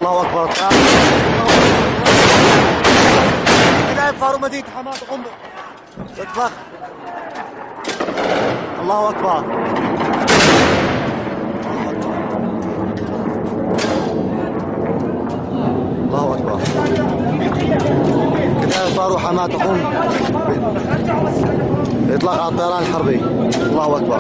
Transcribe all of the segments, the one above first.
الله اكبر. كتائب فاروق مدينة حماة تقوم بفخ. الله اكبر. الله اكبر. كتائب فاروق حماة تقوم بإطلاق على الطيران الحربي. الله اكبر.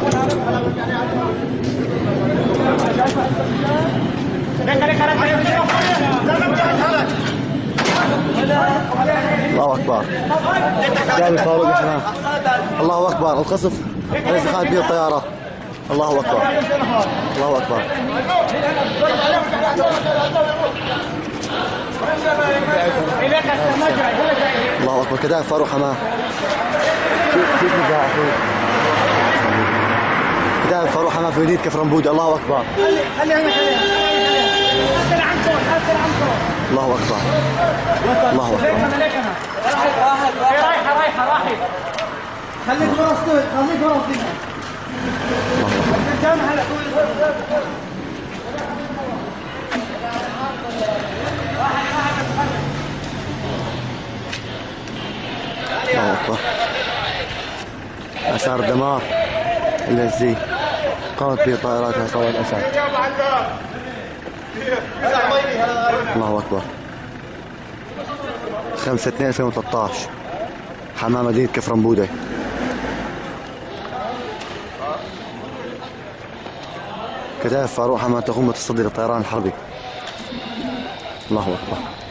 الله اكبر. كتائب فاروق حماة. الله اكبر. القصف الذي خانت به الطيارة. الله اكبر. الله اكبر. الله اكبر. كتائب فاروق حماة. شوف نزاع اخوي. كتائب فاروق حماة في مدينة كفرنبودة. الله اكبر. الله اكبر. الله اكبر. رايحه خليك ورا خليك ورا الله اكبر. اثار الدمار الذي قامت به طائرات عصابة الاسد. الله اكبر. 5/2/2013 حماة مدينة كفرنبودة. كتائب فاروق حماة تقوم بالتصدي للطيران الحربي. الله اكبر.